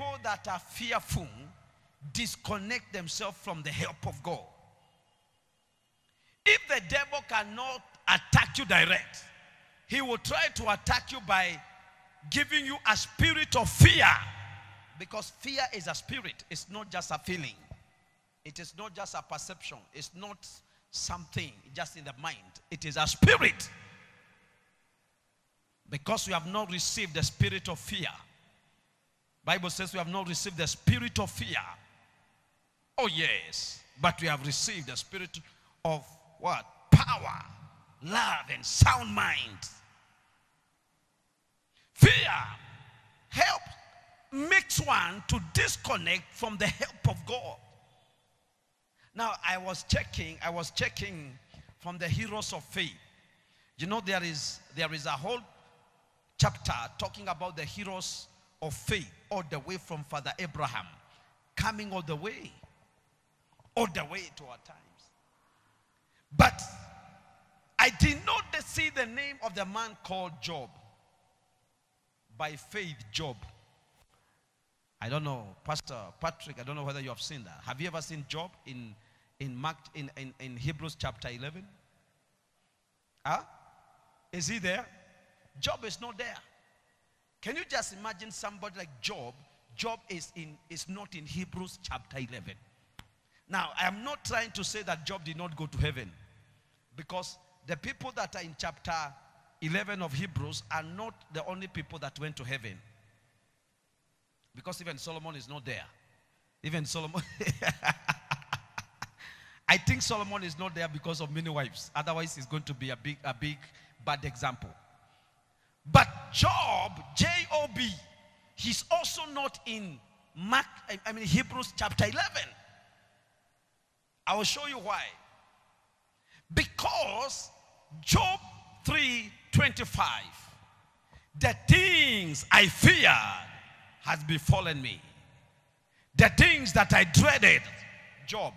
people that are fearful disconnect themselves from the help of God. If the devil cannot attack you direct, he will try to attack you by giving you a spirit of fear. Because fear is a spirit. It's not just a feeling. It is not just a perception. It's not something just in the mind. It is a spirit. Because we have not received the spirit of fear. Bible says we have not received the spirit of fear. Oh yes. But we have received the spirit of what? Power, love, and sound mind. Fear makes one to disconnect from the help of God. Now, I was checking from the heroes of faith. You know, there is a whole chapter talking about the heroes of faith, all the way from Father Abraham, coming all the way to our times. But I did not see the name of the man called Job. By faith, Job. I don't know, Pastor Patrick, I don't know whether you have seen that. Have you ever seen Job in Hebrews chapter 11? Huh? Is he there? Job is not there. Can you just imagine somebody like Job? Job is not in Hebrews chapter 11. Now, I am not trying to say that Job did not go to heaven, because the people that are in chapter 11 of Hebrews are not the only people that went to heaven. Because even Solomon is not there. Even Solomon. I think Solomon is not there because of many wives. Otherwise, he's going to be a big bad example. But Job, J-O-B, he's also not in Hebrews chapter 11. I will show you why. Because Job 3:25, the things I feared has befallen me. The things that I dreaded, Job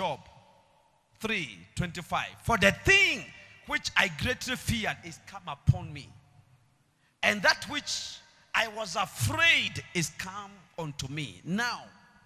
3:25. For the thing which I greatly feared is come upon me. And that which I was afraid is come unto me. Now,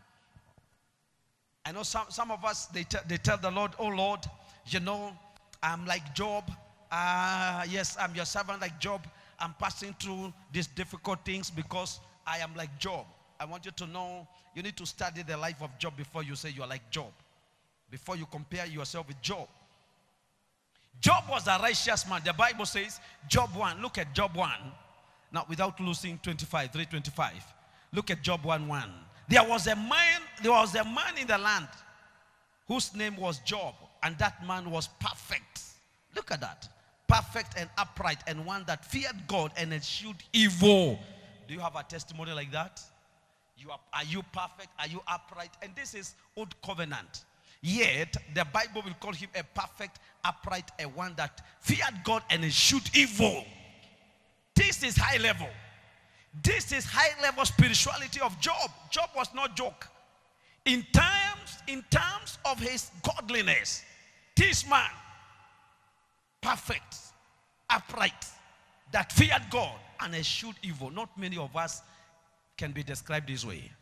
I know some of us, they tell the Lord, oh Lord, you know, I'm like Job. Yes, I'm your servant like Job. I'm passing through these difficult things because I am like Job. I want you to know, you need to study the life of Job before you say you are like Job. Before you compare yourself with Job. Job was a righteous man. The Bible says, Job 1. Look at Job 1. Now, without losing 3:25. Look at Job 1:1. There was a man in the land whose name was Job, and that man was perfect. Look at that. Perfect and upright, and one that feared God and eschewed evil. Do you have a testimony like that? Are you perfect? Are you upright? And this is old covenant. Yet, the Bible will call him a perfect, upright, a one that feared God and eschewed evil. This is high level. This is high level spirituality of Job. Job was not joke. In terms of his godliness, this man, perfect, upright, that feared God and eschewed evil. Not many of us can be described this way.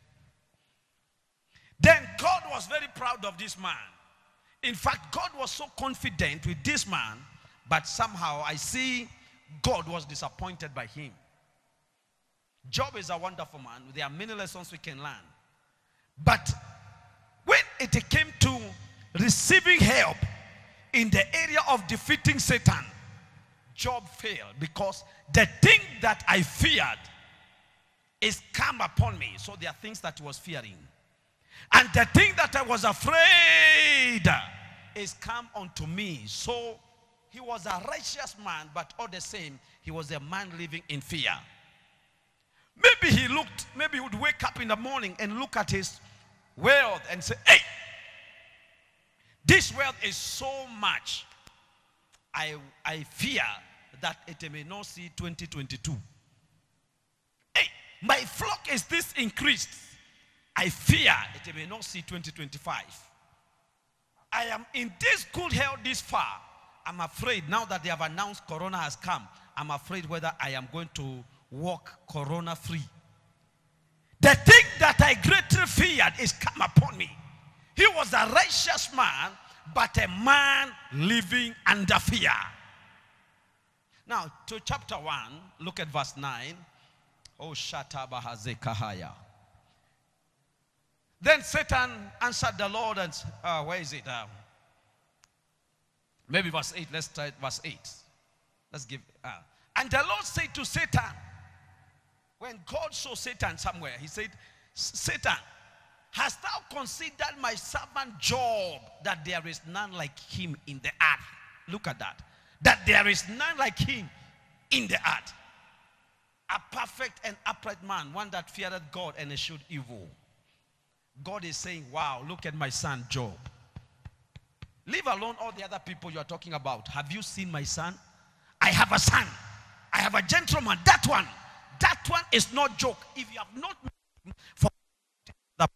Then God was very proud of this man. In fact, God was so confident with this man, but somehow I see God was disappointed by him. Job is a wonderful man. There are many lessons we can learn. But when it came to receiving help in the area of defeating Satan, Job failed, because the thing that I feared is come upon me. So there are things that he was fearing. And the thing that I was afraid is come unto me. So he was a righteous man, but all the same, he was a man living in fear. Maybe he would wake up in the morning and look at his wealth and say, hey, this wealth is so much. I fear that it may not see 2022. Hey, my flock is this increased. I fear it may not see 2025. I am in this good health this far. I'm afraid now that they have announced Corona has come, I'm afraid whether I am going to walk Corona free. The thing that feared is come upon me. He was a righteous man, but a man living under fear. Now, to chapter 1, look at verse 9. Oh, Shatabahazekahaya. Then Satan answered the Lord and, where is it? Maybe verse 8. Let's try verse 8. Let's give. And the Lord said to Satan, when God saw Satan somewhere, he said, Satan, hast thou considered my servant Job, that there is none like him in the earth? Look at that. That there is none like him in the earth. A perfect and upright man, one that feareth God and eschewed evil. God is saying, wow, look at my son Job. Leave alone all the other people you are talking about. Have you seen my son? I have a son. I have a gentleman. That one is not joke. If you have not met him for that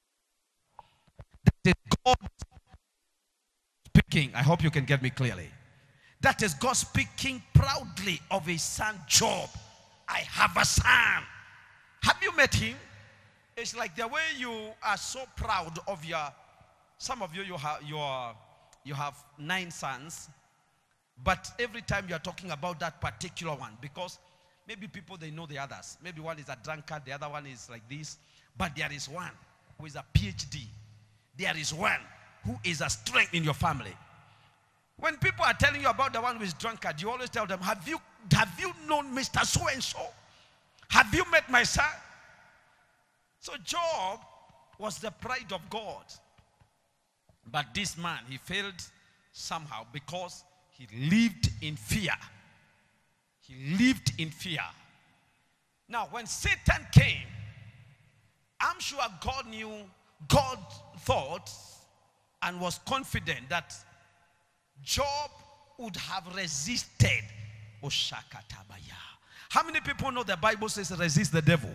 is God speaking. I hope you can get me clearly. That is God speaking proudly of his son Job. I have a son. Have you met him? It's like the way you are so proud of some of you, you have 9 sons. But every time you are talking about that particular one, because maybe people, they know the others. Maybe one is a drunkard, the other one is like this. But there is one who is a PhD. There is one who is a strength in your family. When people are telling you about the one who is drunkard, you always tell them, have you known Mr. So-and-so? Have you met my son? So Job was the pride of God. But this man, he failed somehow because he lived in fear. He lived in fear. Now, when Satan came, I'm sure God thought and was confident that Job would have resisted. How many people know the Bible says resist the devil?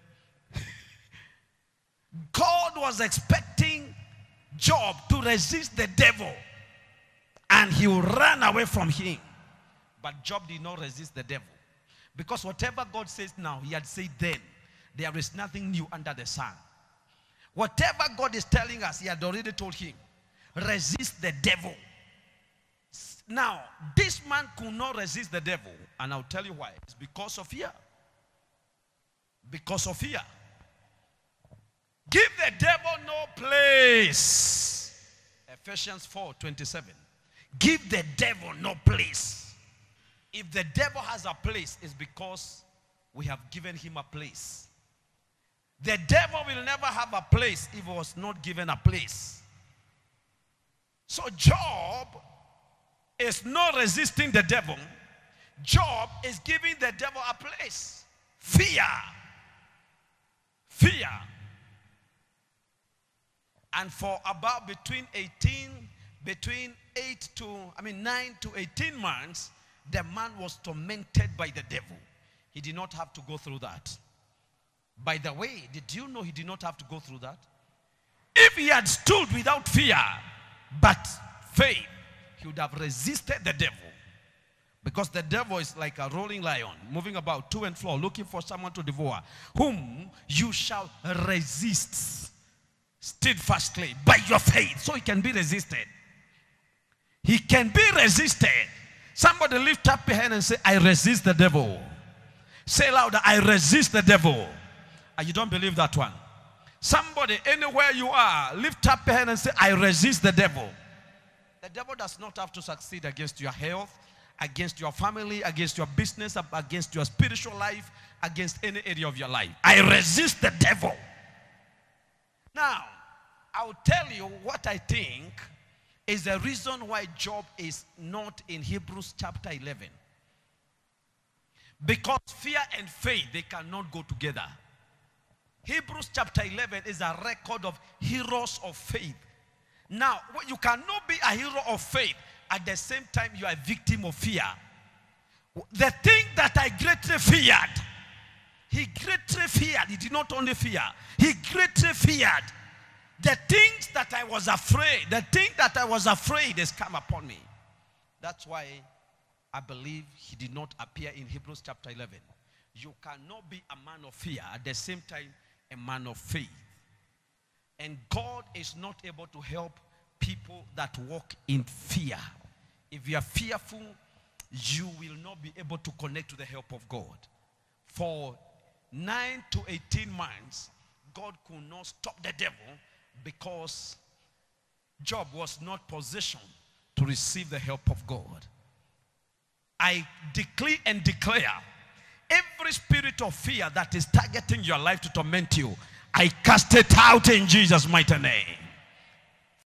God was expecting Job to resist the devil and he will run away from him. But Job did not resist the devil. Because whatever God says now, he had said then. There is nothing new under the sun. Whatever God is telling us, he had already told him. Resist the devil. Now, this man could not resist the devil. And I'll tell you why. It's because of fear. Because of fear. Give the devil no place. Ephesians 4:27. Give the devil no place. If the devil has a place, it's because we have given him a place. The devil will never have a place if he was not given a place. So Job is not resisting the devil. Job is giving the devil a place. Fear. Fear. And for about between 9 to 18 months, the man was tormented by the devil. He did not have to go through that. By the way, did you know he did not have to go through that? If he had stood without fear, but faith, he would have resisted the devil. Because the devil is like a rolling lion, moving about to and fro, looking for someone to devour, whom you shall resist steadfastly by your faith. So he can be resisted. He can be resisted. Somebody lift up your hand and say, I resist the devil. Say louder, I resist the devil. You don't believe that one. Somebody, anywhere you are, lift up your hand and say, I resist the devil. The devil does not have to succeed against your health, against your family, against your business, against your spiritual life, against any area of your life. I resist the devil. Now, I'll tell you what I think is the reason why Job is not in Hebrews chapter 11. Because fear and faith, they cannot go together. Hebrews chapter 11 is a record of heroes of faith. Now, you cannot be a hero of faith at the same time you are a victim of fear. The thing that I greatly feared, he greatly feared. He did not only fear, he greatly feared. The things that I was afraid, has come upon me. That's why I believe he did not appear in Hebrews chapter 11. You cannot be a man of fear at the same time a man of faith. And God is not able to help people that walk in fear. If you are fearful, you will not be able to connect to the help of God. For 9 to 18 months, God could not stop the devil because Job was not positioned to receive the help of God. I decree and declare, every spirit of fear that is targeting your life to torment you, I cast it out in Jesus' mighty name.